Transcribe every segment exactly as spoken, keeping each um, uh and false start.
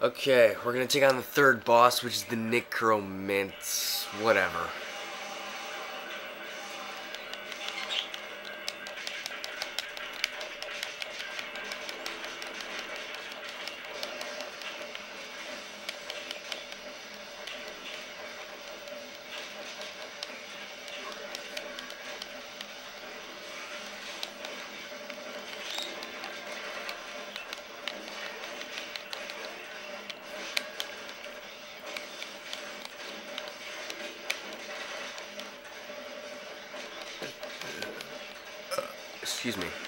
Okay, we're gonna take on the third boss, which is the Necromant. Whatever. Excuse me.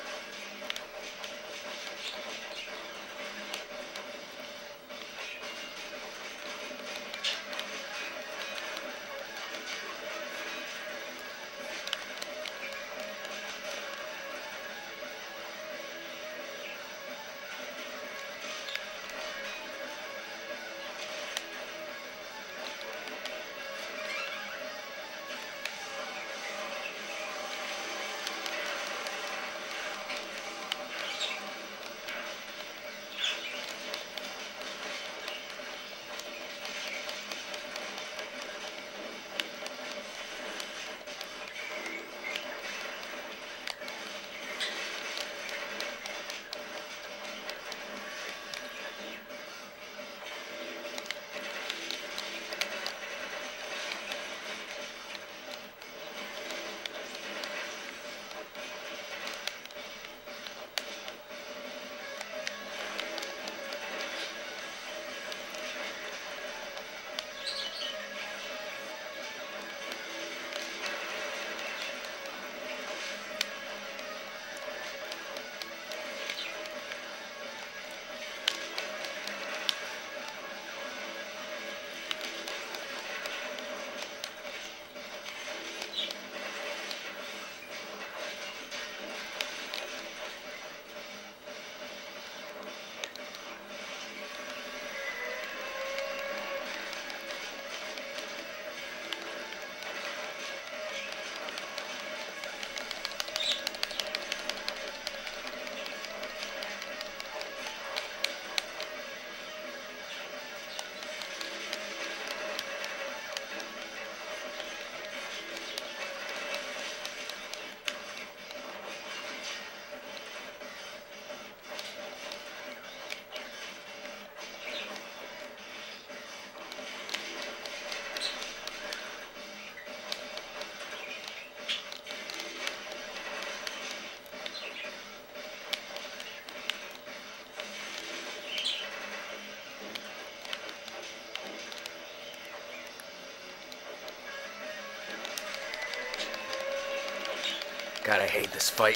God, I hate this fight.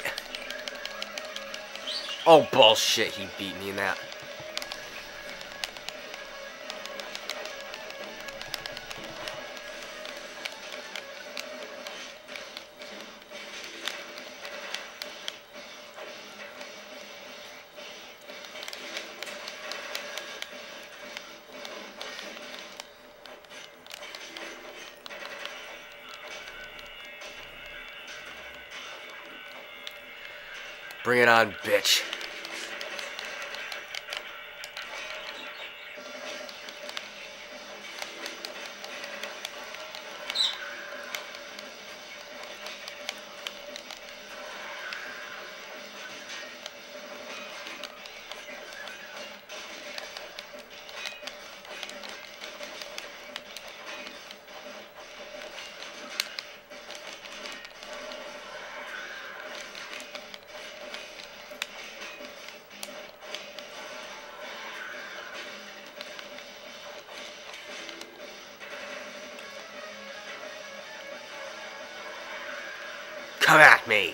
Oh, bullshit, he beat me in that. Bring it on, bitch. Come at me!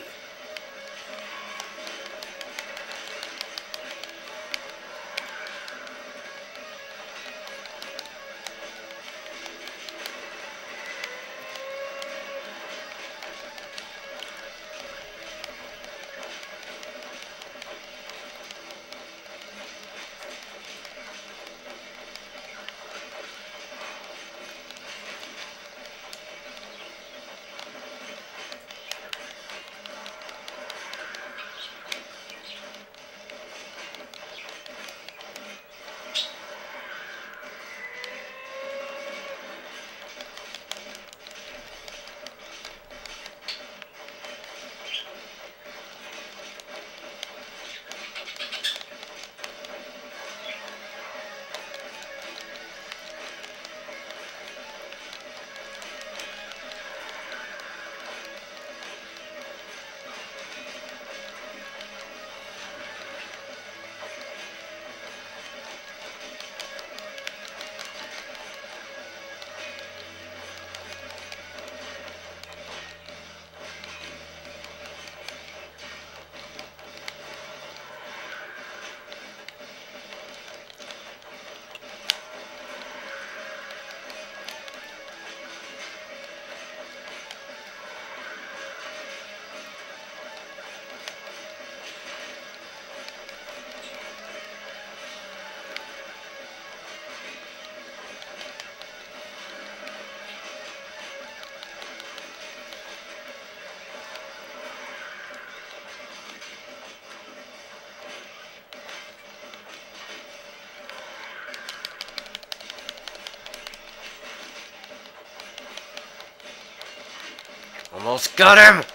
Almost got him!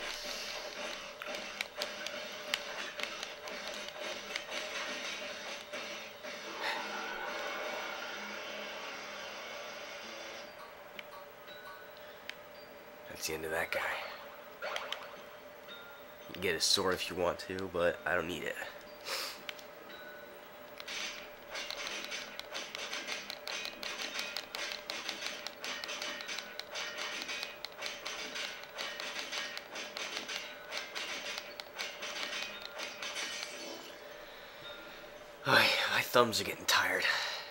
That's the end of that guy. You can get his sword if you want to, but I don't need it. My thumbs are getting tired.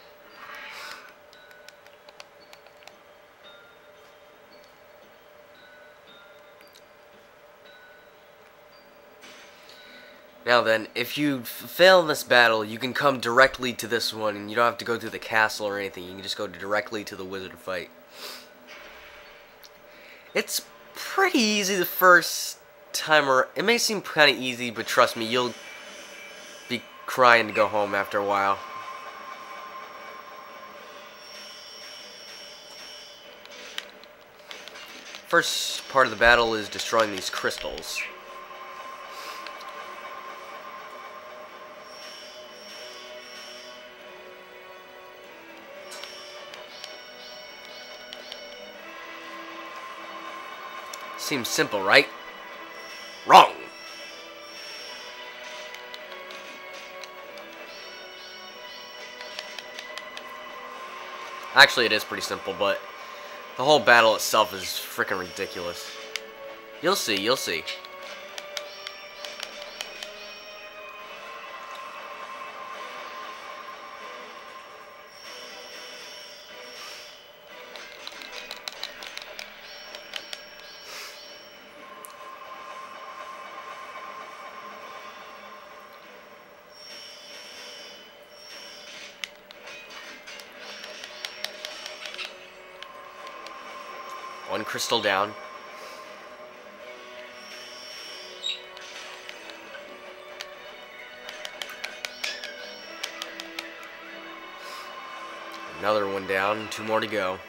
Now then, if you fail in this battle, you can come directly to this one, and you don't have to go through the castle or anything. You can just go directly to the wizard fight. It's pretty easy the first time, or it may seem kind of easy, but trust me, you'll be crying to go home after a while. First part of the battle is destroying these crystals. Seems simple, right? Wrong! Actually, it is pretty simple, but the whole battle itself is freaking ridiculous. You'll see, you'll see. One crystal down. Another one down. Two more to go.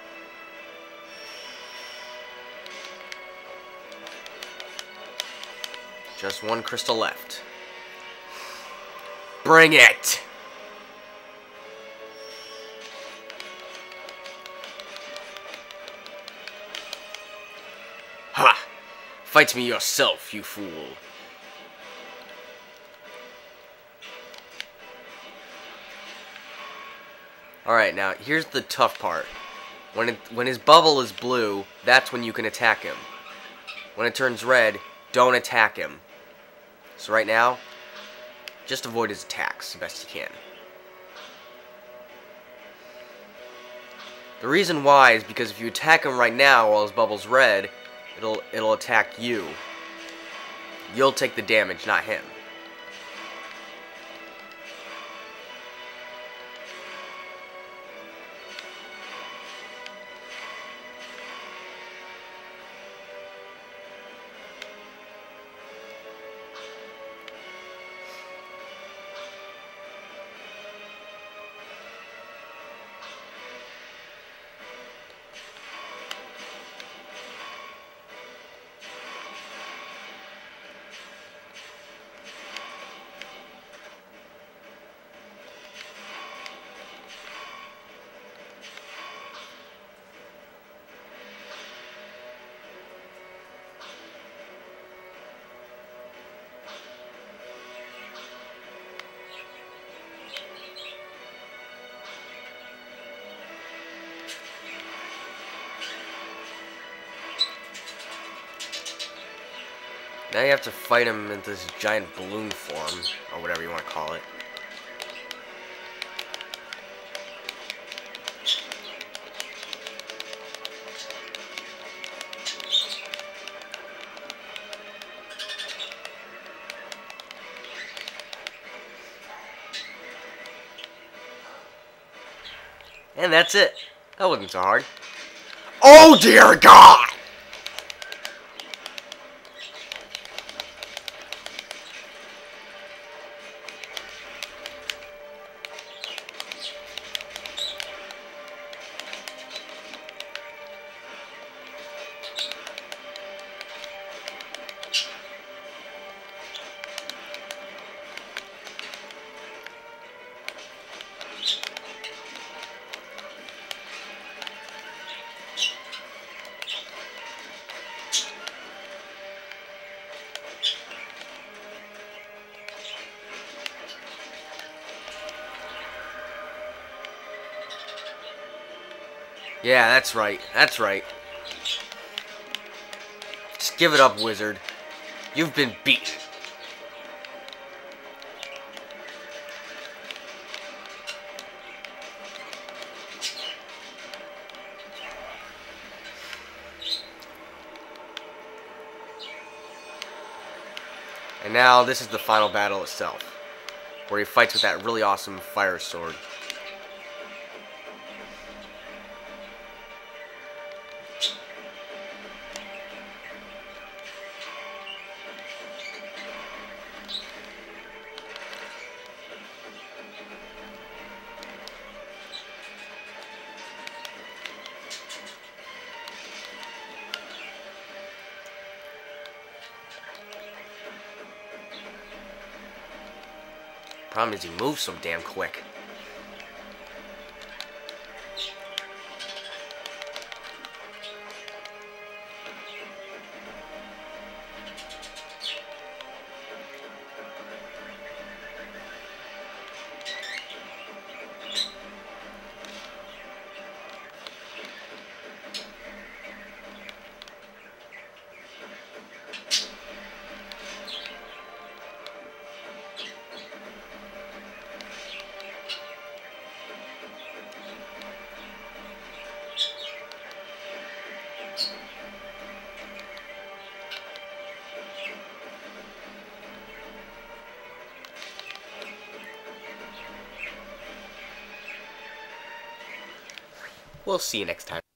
Just one crystal left. Bring it! Ha! Fight me yourself, you fool. Alright, now here's the tough part. When it, when his bubble is blue, that's when you can attack him. When it turns red, don't attack him. So right now, just avoid his attacks the best you can. The reason why is because if you attack him right now while his bubble's red, it'll it'll attack you. You'll take the damage, not him. Now you have to fight him in this giant balloon form, or whatever you want to call it. And that's it. That wasn't so hard. Oh dear God! Yeah, that's right. That's right. Just give it up, wizard. You've been beaten. And now this is the final battle itself, where he fights with that really awesome fire sword. Problem is he moves so damn quick. We'll see you next time.